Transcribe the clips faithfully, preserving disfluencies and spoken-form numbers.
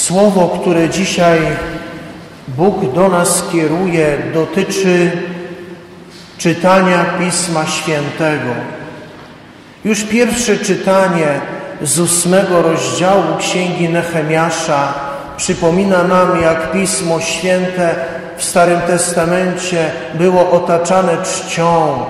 Słowo, które dzisiaj Bóg do nas kieruje, dotyczy czytania Pisma Świętego. Już pierwsze czytanie z ósmego rozdziału Księgi Nehemiasza przypomina nam, jak Pismo Święte w Starym Testamencie było otaczane czcią,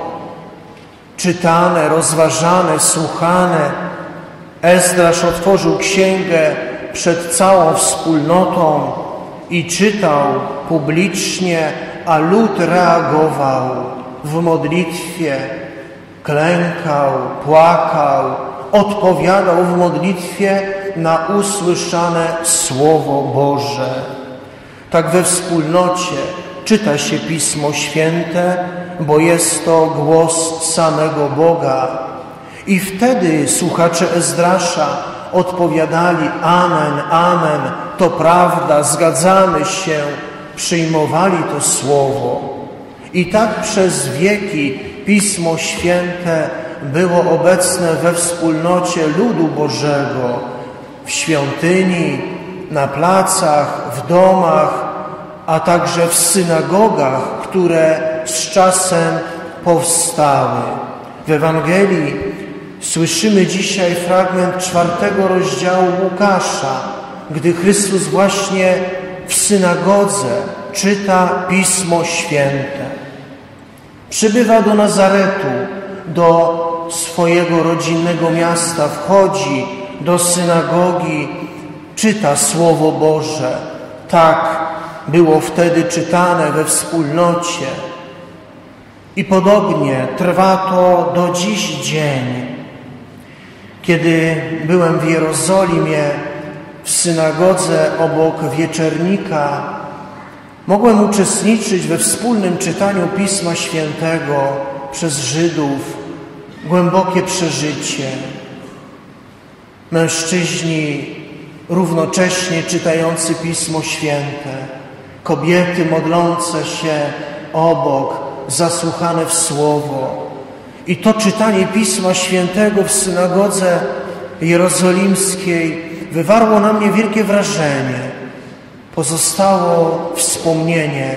czytane, rozważane, słuchane. Ezdrasz otworzył księgę przed całą wspólnotą i czytał publicznie, a lud reagował w modlitwie, klękał, płakał, odpowiadał w modlitwie na usłyszane Słowo Boże. Tak we wspólnocie czyta się Pismo Święte, bo jest to głos samego Boga. I wtedy słuchacze Ezdrasza odpowiadali: amen, amen, to prawda, zgadzamy się, przyjmowali to Słowo. I tak przez wieki Pismo Święte było obecne we wspólnocie ludu Bożego, w świątyni, na placach, w domach, a także w synagogach, które z czasem powstały. W Ewangelii słyszymy dzisiaj fragment czwartego rozdziału Łukasza, gdy Chrystus właśnie w synagodze czyta Pismo Święte. Przybywa do Nazaretu, do swojego rodzinnego miasta, wchodzi do synagogi, czyta Słowo Boże. Tak było wtedy czytane we wspólnocie. I podobnie trwa to do dziś dzień. Kiedy byłem w Jerozolimie, w synagodze obok wieczernika, mogłem uczestniczyć we wspólnym czytaniu Pisma Świętego przez Żydów. Głębokie przeżycie. Mężczyźni równocześnie czytający Pismo Święte, kobiety modlące się obok, zasłuchane w Słowo. I to czytanie Pisma Świętego w synagodze jerozolimskiej wywarło na mnie wielkie wrażenie. Pozostało wspomnienie,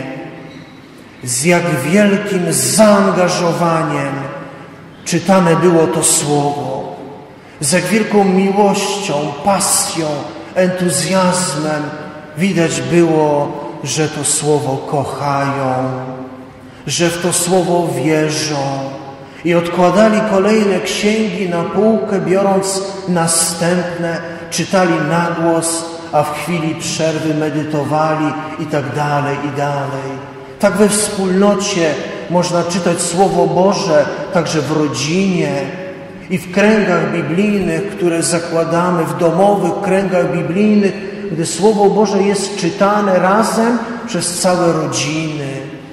z jak wielkim zaangażowaniem czytane było to Słowo, z jak wielką miłością, pasją, entuzjazmem widać było, że to Słowo kochają, że w to Słowo wierzą i odkładali kolejne księgi na półkę, biorąc następne, czytali na głos, a w chwili przerwy medytowali i tak dalej, i dalej. Tak we wspólnocie można czytać Słowo Boże, także w rodzinie i w kręgach biblijnych, które zakładamy, w domowych kręgach biblijnych, gdy Słowo Boże jest czytane razem przez całe rodziny.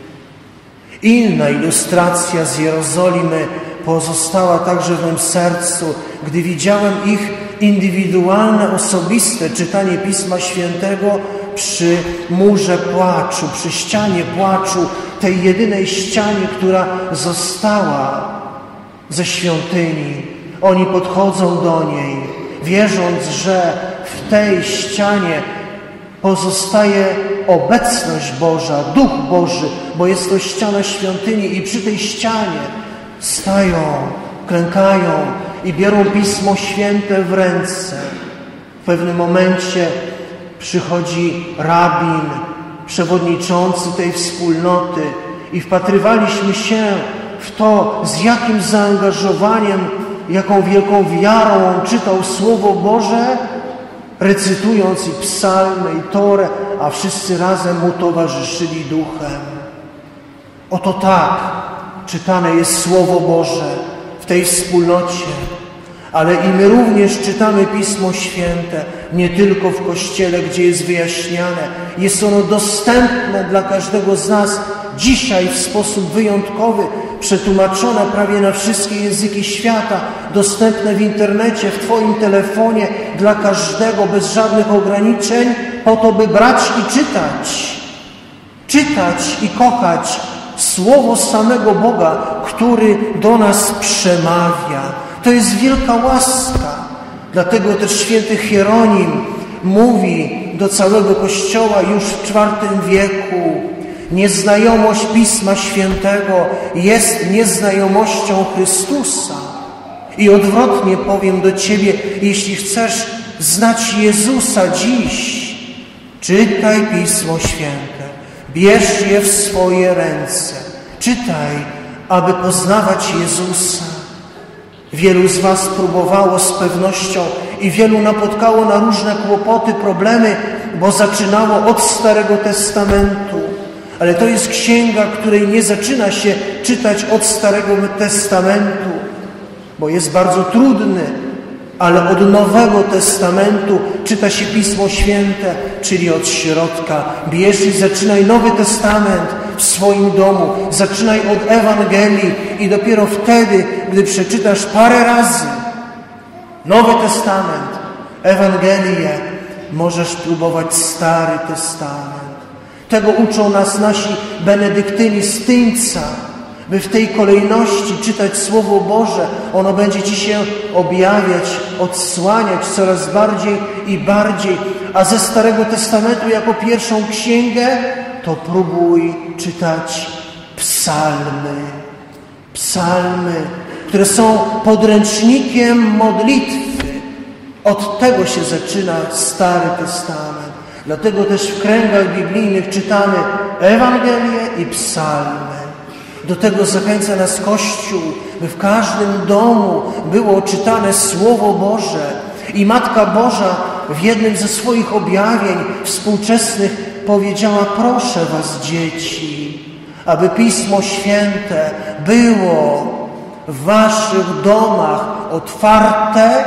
Inna ilustracja z Jerozolimy pozostała także w mym sercu, gdy widziałem ich indywidualne, osobiste czytanie Pisma Świętego przy murze płaczu, przy ścianie płaczu, tej jedynej ścianie, która została ze świątyni. Oni podchodzą do niej, wierząc, że w tej ścianie pozostaje obecność Boża, Duch Boży, bo jest to ściana świątyni i przy tej ścianie stają, klękają i biorą Pismo Święte w ręce. W pewnym momencie przychodzi rabin, przewodniczący tej wspólnoty i wpatrywaliśmy się w to, z jakim zaangażowaniem, jaką wielką wiarą on czytał Słowo Boże, recytując i psalmy, i Torę, a wszyscy razem mu towarzyszyli duchem. Oto tak czytane jest Słowo Boże w tej wspólnocie, ale i my również czytamy Pismo Święte, nie tylko w Kościele, gdzie jest wyjaśniane. Jest ono dostępne dla każdego z nas dzisiaj w sposób wyjątkowy, przetłumaczone prawie na wszystkie języki świata, dostępne w internecie, w Twoim telefonie, dla każdego, bez żadnych ograniczeń, po to, by brać i czytać. Czytać i kochać Słowo samego Boga, który do nas przemawia. To jest wielka łaska. Dlatego też święty Hieronim mówi do całego Kościoła już w czwartym wieku. Nieznajomość Pisma Świętego jest nieznajomością Chrystusa. I odwrotnie powiem do Ciebie, jeśli chcesz znać Jezusa dziś, czytaj Pismo Święte, bierz je w swoje ręce, czytaj, aby poznawać Jezusa. Wielu z Was próbowało z pewnością i wielu napotkało na różne kłopoty, problemy, bo zaczynało od Starego Testamentu. Ale to jest księga, której nie zaczyna się czytać od Starego Testamentu, bo jest bardzo trudny, ale od Nowego Testamentu czyta się Pismo Święte, czyli od środka. Bierz i zaczynaj Nowy Testament w swoim domu, zaczynaj od Ewangelii i dopiero wtedy, gdy przeczytasz parę razy Nowy Testament, Ewangelię, możesz próbować Stary Testament. Tego uczą nas nasi benedyktyni z Tyńca, by w tej kolejności czytać Słowo Boże. Ono będzie Ci się objawiać, odsłaniać coraz bardziej i bardziej. A ze Starego Testamentu jako pierwszą księgę to próbuj czytać psalmy. Psalmy, które są podręcznikiem modlitwy. Od tego się zaczyna Stary Testament. Dlatego też w kręgach biblijnych czytamy Ewangelię i psalmy. Do tego zachęca nas Kościół, by w każdym domu było czytane Słowo Boże. I Matka Boża w jednym ze swoich objawień współczesnych powiedziała: proszę Was, dzieci, aby Pismo Święte było w Waszych domach otwarte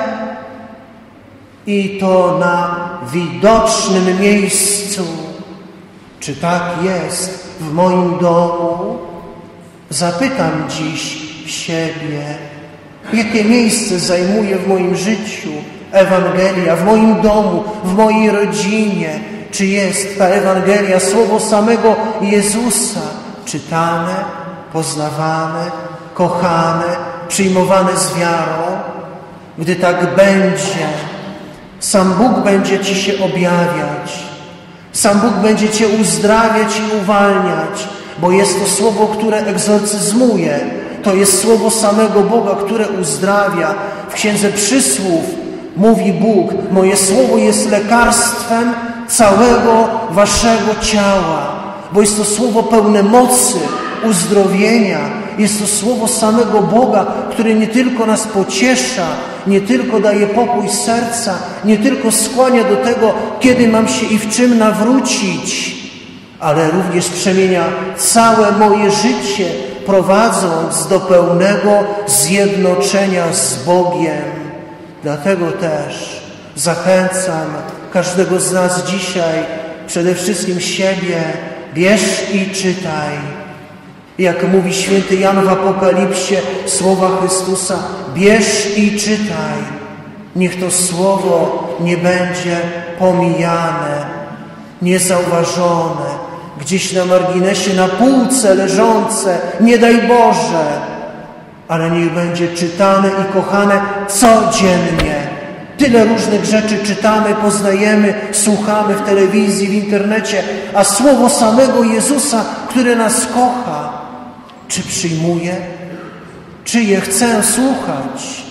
i to na widocznym miejscu. Czy tak jest w moim domu? Zapytam dziś siebie, jakie miejsce zajmuje w moim życiu Ewangelia, w moim domu, w mojej rodzinie. Czy jest ta Ewangelia, słowo samego Jezusa, czytane, poznawane, kochane, przyjmowane z wiarą? Gdy tak będzie, sam Bóg będzie Ci się objawiać. Sam Bóg będzie Cię uzdrawiać i uwalniać, bo jest to słowo, które egzorcyzmuje. To jest słowo samego Boga, które uzdrawia. W Księdze Przysłów mówi Bóg: moje słowo jest lekarstwem całego waszego ciała. Bo jest to słowo pełne mocy, uzdrowienia. Jest to słowo samego Boga, które nie tylko nas pociesza, nie tylko daje pokój serca, nie tylko skłania do tego, kiedy mam się i w czym nawrócić, ale również przemienia całe moje życie, prowadząc do pełnego zjednoczenia z Bogiem. Dlatego też zachęcam każdego z nas dzisiaj, przede wszystkim siebie: bierz i czytaj. Jak mówi święty Jan w Apokalipsie, słowa Chrystusa: bierz i czytaj. Niech to słowo nie będzie pomijane, niezauważone, gdzieś na marginesie, na półce leżące, nie daj Boże, ale niech będzie czytane i kochane codziennie. Tyle różnych rzeczy czytamy, poznajemy, słuchamy w telewizji, w internecie, a słowo samego Jezusa, które nas kocha, czy przyjmuję, czy je chcę słuchać?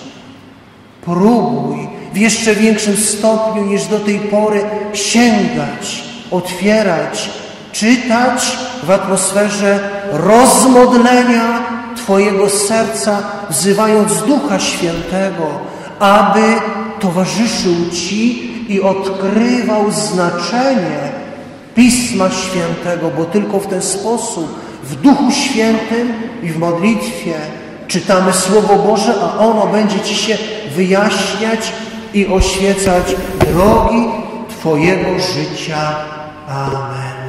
Próbuj w jeszcze większym stopniu niż do tej pory sięgać, otwierać, czytać w atmosferze rozmodlenia Twojego serca, wzywając Ducha Świętego, aby towarzyszył Ci i odkrywał znaczenie Pisma Świętego, bo tylko w ten sposób w Duchu Świętym i w modlitwie czytamy Słowo Boże, a ono będzie Ci się wyjaśniać i oświecać drogi Twojego życia. Amen.